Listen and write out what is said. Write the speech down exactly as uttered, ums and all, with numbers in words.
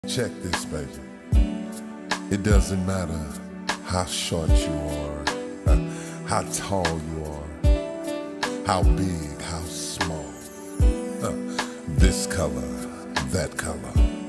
Check this, baby. It doesn't matter how short you are, uh, how tall you are, how big, how small. Uh, this color, that color.